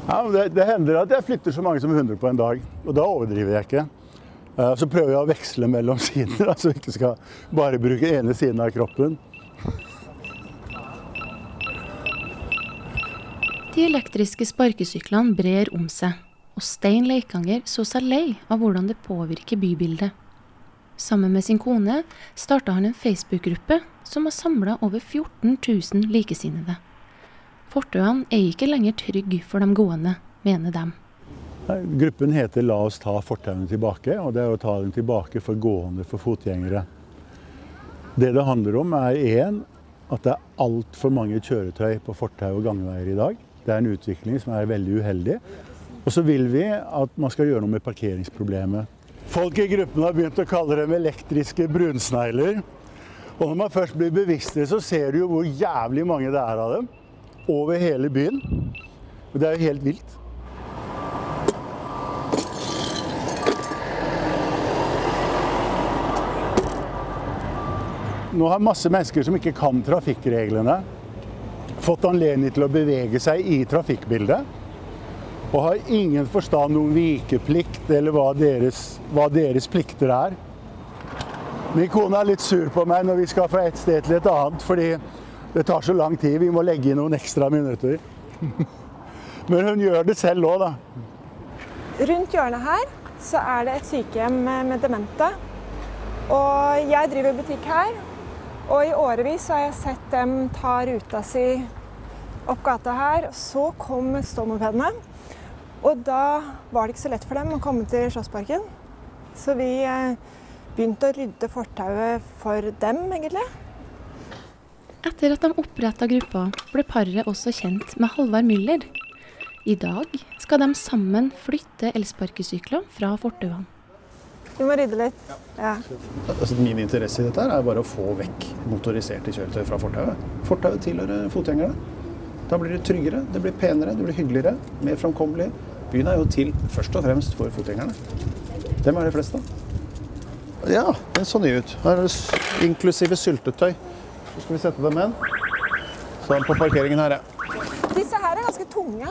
Ja, det hender at jeg flytter så mange som 100 på en dag, og da overdriver jeg ikke. Så prøver jeg å veksle mellom sider, så jeg ikke skal bare bruke ene siden av kroppen. De elektriske sparkesyklene brer om seg, og Stein Leikanger så seg lei av hvordan det påvirker bybildet. Sammen med sin kone startet han en Facebook-gruppe som har samlet over 14 000 likesinnede. Fortauene ikke lenger trygg for de gående, mener dem. Gruppen heter La oss ta fortauene tilbake, og det å ta dem tilbake for gående for fotgjengere. Det handler om at det alt for mange kjøretøy på fortau og gangveier i dag. Det en utvikling som veldig uheldig. Og så vil vi at man skal gjøre noe med parkeringsproblemet. Folk i gruppen har begynt å kalle dem elektriske brunsnegler. Og når man først blir bevisst det, så ser du jo hvor jævlig mange det av dem. Over hele byen. Og det jo helt vilt. Nå har masse mennesker som ikke kan trafikkreglene, fått anledning til å bevege seg i trafikkbildet, og har ingen forstand om vikeplikt eller hva deres plikter Min kone litt sur på meg når vi skal fra et sted til et annet, fordi det tar så lang tid, vi må legge inn noen ekstra minutter. Men hun gjør det selv også, da. Rundt hjørnet her så det et sykehjem med demente, og jeg driver butikk her. Og i årevis har jeg sett dem ta ruta si opp gata her, og så kom ståmopedene. Og da var det ikke så lett for dem å komme til Slottsparken. Så vi begynte å rydde fortauet for dem, egentlig. Etter at de opprettet gruppa, ble paret også kjent med Halvard Müller. I dag skal de sammen flytte elsparkesykler fra fortauene. Vi må rydde litt. Ja. Altså, min interesse i dette bare å få vekk motoriserte kjøretøy fra fortauet. Fortauet tilhører fotgjengerne. Da blir det tryggere, det blir penere, det blir hyggeligere, mer framkommelig. Byen jo til først og fremst for fotgjengerne. Dem de fleste. Ja, den så ny ut. Her det inklusive syltetøy. Så skal vi sette dem igjen. Sånn på parkeringen her, Disse her ganske tunge.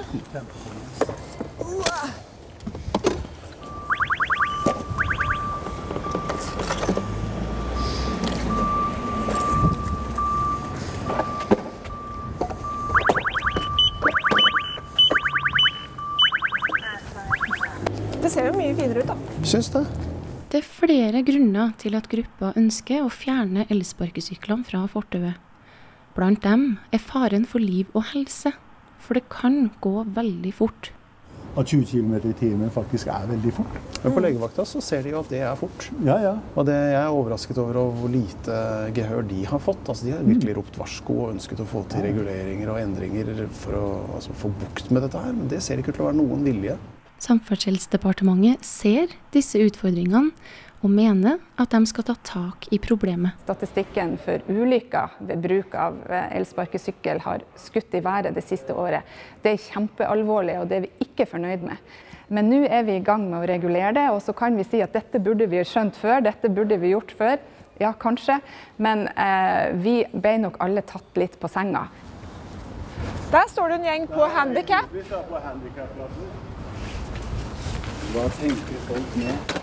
Det ser jo mye finere ut, da. Syns det. Det flere grunner til at gruppa ønsker å fjerne elsparkesyklene fra fortauet. Blant dem faren for liv og helse, for det kan gå veldig fort. At 20 km i timen faktisk veldig fort. Men på legevakta så ser de jo at det fort. Ja, ja. Og jeg overrasket over hvor lite gehør de har fått. Altså, de har virkelig ropt varsko og ønsket å få til reguleringer og endringer for å få bukt med dette her. Men det ser ikke ut til å være noen vilje. Samferdselsdepartementet ser disse utfordringene og mener at de skal ta tak i problemet. Statistikken for ulykker ved bruk av elsparkesykkel har skutt i været det siste året. Det kjempealvorlig, og det vi ikke fornøyd med. Men nå vi i gang med å regulere det, og så kan vi si at dette burde vi skjønt før, dette burde vi gjort før. Ja, kanskje, men vi ble nok alle tatt litt på senga. Der står det en gjeng på handicap. Vi står på handicap-plassen. Hva tenker folk med?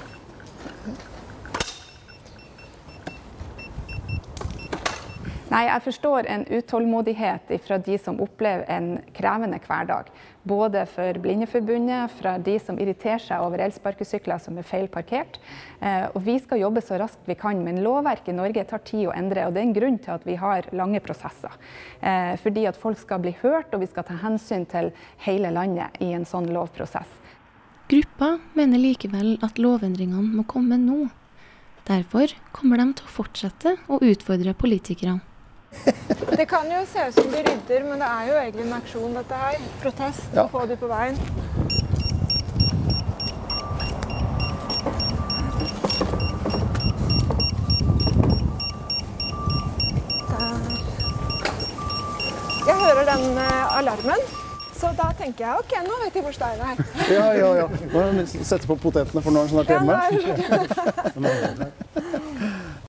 Nei, jeg forstår en utålmodighet fra de som opplever en krevende hverdag. Både for Blindeforbundet, fra de som irriterer seg over elsparkesykler som feil parkert. Og vi skal jobbe så raskt vi kan, men lovverket i Norge tar tid å endre, og det en grunn til at vi har lange prosesser. Fordi at folk skal bli hørt, og vi skal ta hensyn til hele landet i en sånn lovprosess. Gruppa mener likevel at lovendringene må komme nå. Derfor kommer de til å fortsette å utfordre politikerne. Det kan jo se ut som de rydder, men det jo egentlig en aksjon dette her. Protest, ja. Få de på veien. Jeg hører den alarmen, så da tenker jeg, ok, nå vet jeg hvor Stein Ja. Nå setter på potetene for når den snart hjemme. Ja,